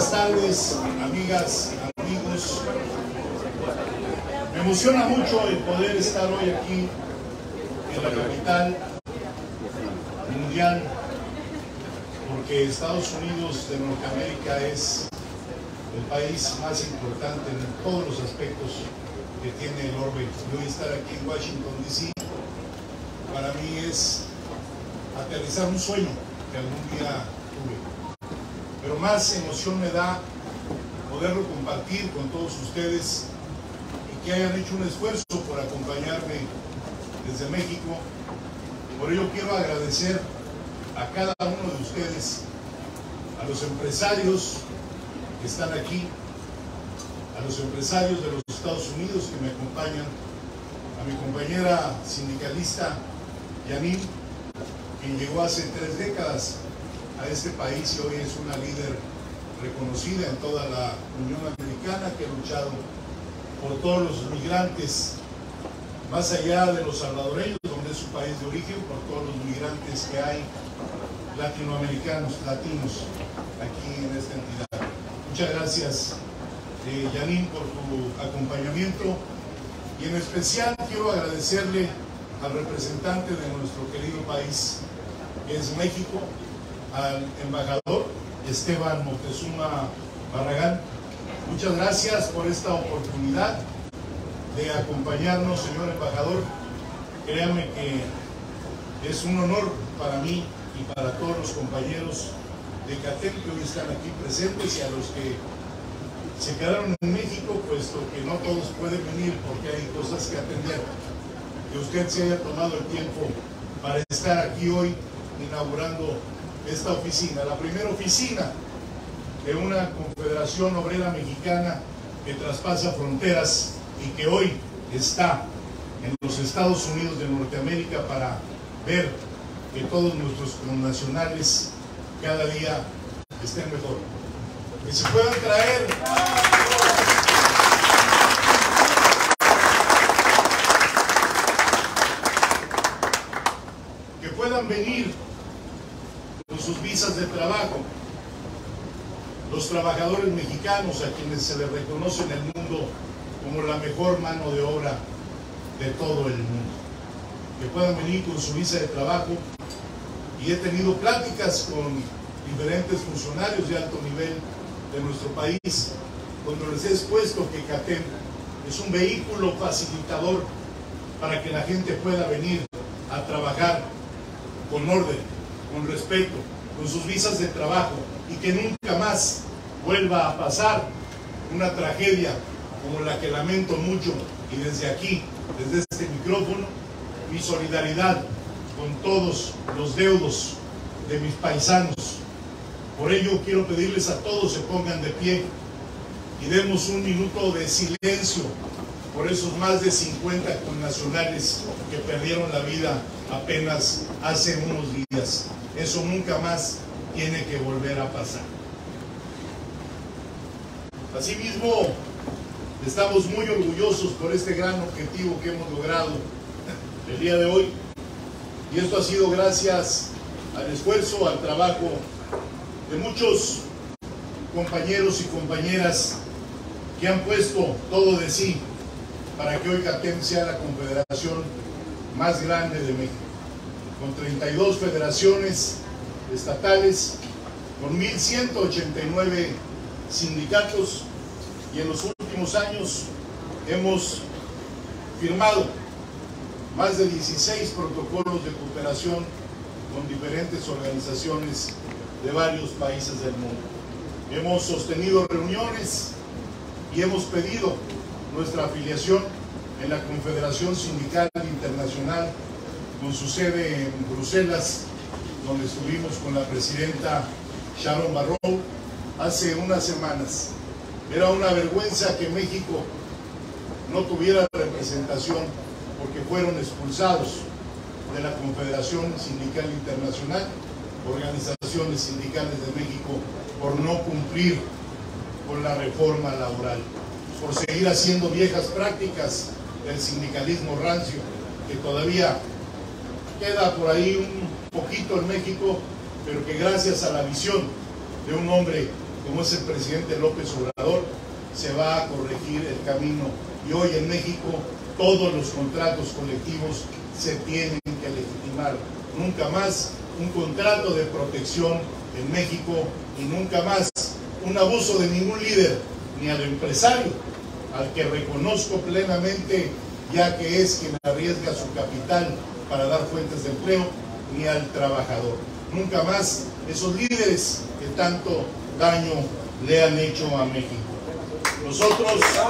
buenas tardes, amigas, amigos. Me emociona mucho el poder estar hoy aquí en la capital mundial, porque Estados Unidos de Norteamérica es el país más importante en todos los aspectos que tiene el orbe. Hoy estar aquí en Washington, D.C. para mí es aterrizar un sueño que algún día tuve. Pero más emoción me da poderlo compartir con todos ustedes y que hayan hecho un esfuerzo por acompañarme desde México. Por ello quiero agradecer a cada uno de ustedes, a los empresarios que están aquí, a los empresarios de los Estados Unidos que me acompañan, a mi compañera sindicalista Yanin, quien llegó hace 3 décadas a este país y hoy es una líder reconocida en toda la Unión Americana, que ha luchado por todos los migrantes, más allá de los salvadoreños, donde es su país de origen, por todos los migrantes que hay latinoamericanos, latinos, aquí en esta entidad. Muchas gracias, Yanin, por tu acompañamiento, y en especial quiero agradecerle al representante de nuestro querido país, que es México, al embajador Esteban Moctezuma Barragán. Muchas gracias por esta oportunidad de acompañarnos, señor embajador. Créame que es un honor para mí y para todos los compañeros de CATEM que hoy están aquí presentes y a los que se quedaron en México, puesto que no todos pueden venir porque hay cosas que atender. Que usted se haya tomado el tiempo para estar aquí hoy inaugurando esta oficina, la primera oficina de una Confederación Obrera Mexicana que traspasa fronteras y que hoy está en los Estados Unidos de Norteamérica para ver que todos nuestros connacionales cada día estén mejor. Que se puedan traer que puedan venir con sus visas de trabajo, los trabajadores mexicanos a quienes se les reconoce en el mundo como la mejor mano de obra de todo el mundo, que puedan venir con su visa de trabajo. Y he tenido pláticas con diferentes funcionarios de alto nivel de nuestro país, donde les he expuesto que CATEM es un vehículo facilitador para que la gente pueda venir a trabajar con orden, con respeto, con sus visas de trabajo, y que nunca más vuelva a pasar una tragedia como la que lamento mucho. Y desde aquí, desde este micrófono, mi solidaridad con todos los deudos de mis paisanos. Por ello quiero pedirles a todos se pongan de pie y demos un minuto de silencio por esos más de 50 connacionales que perdieron la vida apenas hace unos días. Eso nunca más tiene que volver a pasar. Asimismo, estamos muy orgullosos por este gran objetivo que hemos logrado el día de hoy, y esto ha sido gracias al esfuerzo, al trabajo de muchos compañeros y compañeras que han puesto todo de sí para que hoy CATEM sea la confederación más grande de México, con 32 federaciones estatales, con 1,189 sindicatos, y en los últimos años hemos firmado más de 16 protocolos de cooperación con diferentes organizaciones de varios países del mundo. Hemos sostenido reuniones y hemos pedido nuestra afiliación en la Confederación Sindical Internacional, con su sede en Bruselas, donde estuvimos con la presidenta Sharon Barrow hace unas semanas. Era una vergüenza que México no tuviera representación, porque fueron expulsados de la Confederación Sindical Internacional, organizaciones sindicales de México, por no cumplir con la reforma laboral, por seguir haciendo viejas prácticas del sindicalismo rancio, que todavía queda por ahí un poquito en México, pero que gracias a la visión de un hombre como es el presidente López Obrador, se va a corregir el camino. Y hoy en México todos los contratos colectivos se tienen que legitimar. Nunca más un contrato de protección en México y nunca más un abuso de ningún líder, ni al empresario, al que reconozco plenamente, ya que es quien arriesga su capital para dar fuentes de empleo, ni al trabajador. Nunca más esos líderes que tanto daño le han hecho a México. Nosotros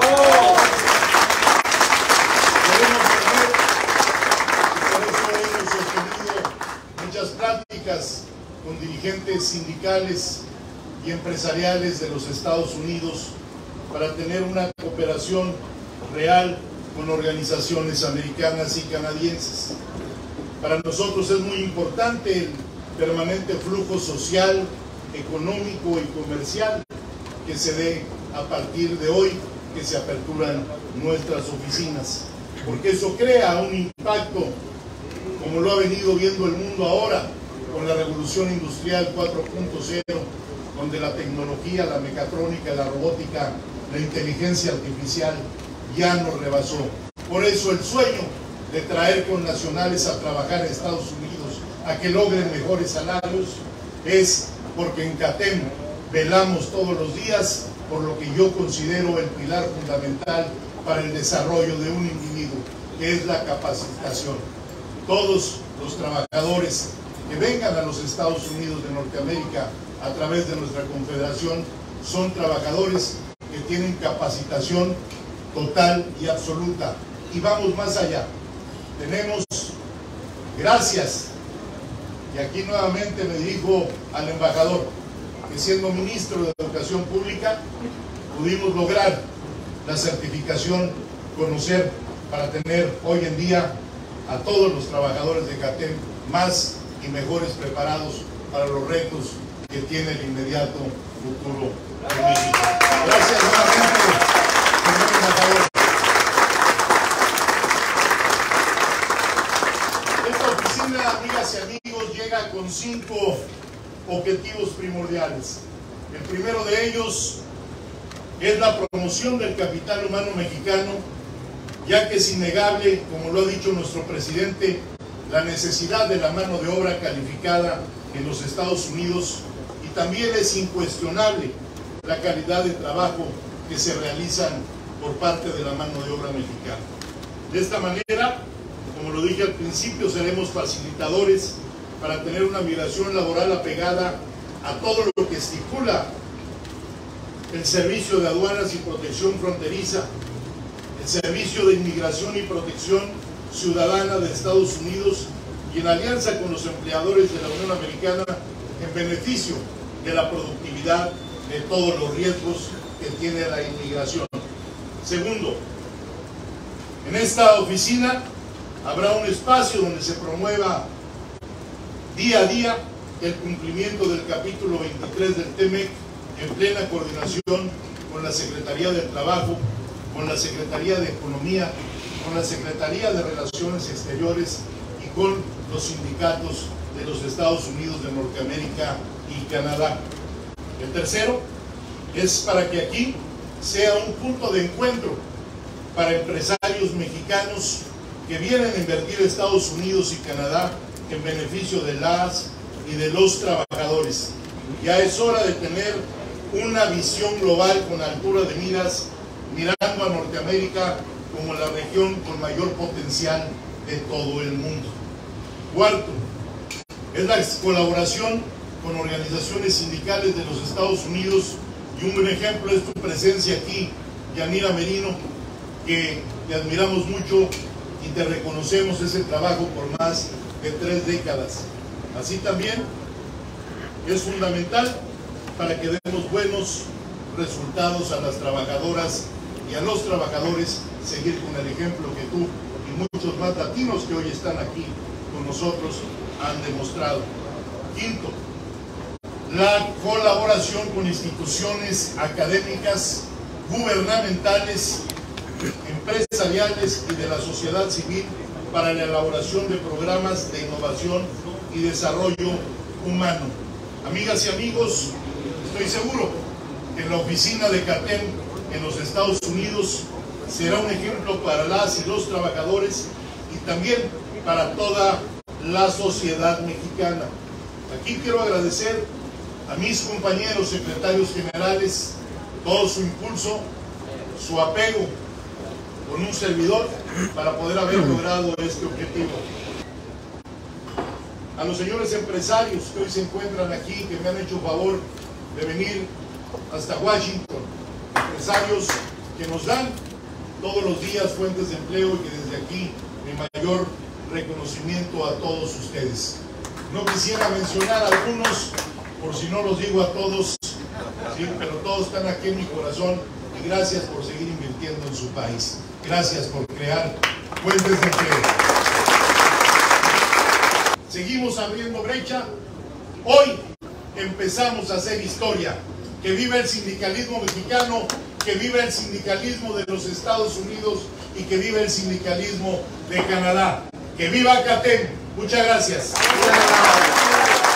queremos tener, y por eso hemos sostenido muchas pláticas con dirigentes sindicales y empresariales de los Estados Unidos para tener una cooperación real con organizaciones americanas y canadienses. Para nosotros es muy importante el permanente flujo social, económico y comercial que se dé a partir de hoy que se aperturan nuestras oficinas, porque eso crea un impacto como lo ha venido viendo el mundo ahora con la revolución industrial 4.0, donde la tecnología, la mecatrónica, la robótica, la inteligencia artificial ya nos rebasó. Por eso el sueño de traer connacionales a trabajar en Estados Unidos, a que logren mejores salarios, es porque en CATEM velamos todos los días por lo que yo considero el pilar fundamental para el desarrollo de un individuo, que es la capacitación. Todos los trabajadores que vengan a los Estados Unidos de Norteamérica a través de nuestra confederación son trabajadores que tienen capacitación total y absoluta. Y vamos más allá. Tenemos, gracias, y aquí nuevamente me dirijo al embajador, que siendo ministro de Educación Pública pudimos lograr la certificación Conocer para tener hoy en día a todos los trabajadores de CATEM más y mejores preparados para los retos que tiene el inmediato futuro de México. Gracias nuevamente, señor embajador. Esta oficina, amigas y amigos, llega con 5 objetivos primordiales. El primero de ellos es la promoción del capital humano mexicano, ya que es innegable, como lo ha dicho nuestro presidente, la necesidad de la mano de obra calificada en los Estados Unidos, y también es incuestionable la calidad de trabajo que se realizan por parte de la mano de obra mexicana. De esta manera, como lo dije al principio, seremos facilitadores para tener una migración laboral apegada a todo lo que estipula el Servicio de Aduanas y Protección Fronteriza, el Servicio de Inmigración y Protección Ciudadana de Estados Unidos, y en alianza con los empleadores de la Unión Americana en beneficio de la productividad de todos los riesgos que tiene la inmigración. Segundo, en esta oficina habrá un espacio donde se promueva día a día el cumplimiento del capítulo 23 del TEMEC en plena coordinación con la Secretaría del Trabajo, con la Secretaría de Economía, con la Secretaría de Relaciones Exteriores y con los sindicatos de los Estados Unidos de Norteamérica y Canadá. El tercero es para que aquí sea un punto de encuentro para empresarios mexicanos que vienen a invertir a Estados Unidos y Canadá en beneficio de las y de los trabajadores. Ya es hora de tener una visión global con altura de miras, mirando a Norteamérica como la región con mayor potencial de todo el mundo. Cuarto, es la colaboración con organizaciones sindicales de los Estados Unidos, y un buen ejemplo es tu presencia aquí, Yanira Merino, que te admiramos mucho y te reconocemos ese trabajo por más de 3 décadas. Así también es fundamental para que demos buenos resultados a las trabajadoras y a los trabajadores, seguir con el ejemplo que tú y muchos más latinos que hoy están aquí con nosotros han demostrado. Quinto, la colaboración con instituciones académicas, gubernamentales, empresariales y de la sociedad civil para la elaboración de programas de innovación y desarrollo humano. Amigas y amigos, estoy seguro que la oficina de CATEM en los Estados Unidos será un ejemplo para las y los trabajadores y también para toda la sociedad mexicana. Aquí quiero agradecer a mis compañeros secretarios generales todo su impulso, su apego con un servidor para poder haber logrado este objetivo. A los señores empresarios que hoy se encuentran aquí, que me han hecho favor de venir hasta Washington, empresarios que nos dan todos los días fuentes de empleo y que desde aquí mi mayor reconocimiento a todos ustedes. No quisiera mencionar a algunos, por si no los digo a todos, ¿sí? Pero todos están aquí en mi corazón y gracias por seguir invirtiendo en su país. Gracias por crear fuentes de empleo. Seguimos abriendo brecha. Hoy empezamos a hacer historia. Que viva el sindicalismo mexicano, que viva el sindicalismo de los Estados Unidos y que viva el sindicalismo de Canadá. Que viva CATEM. Muchas gracias.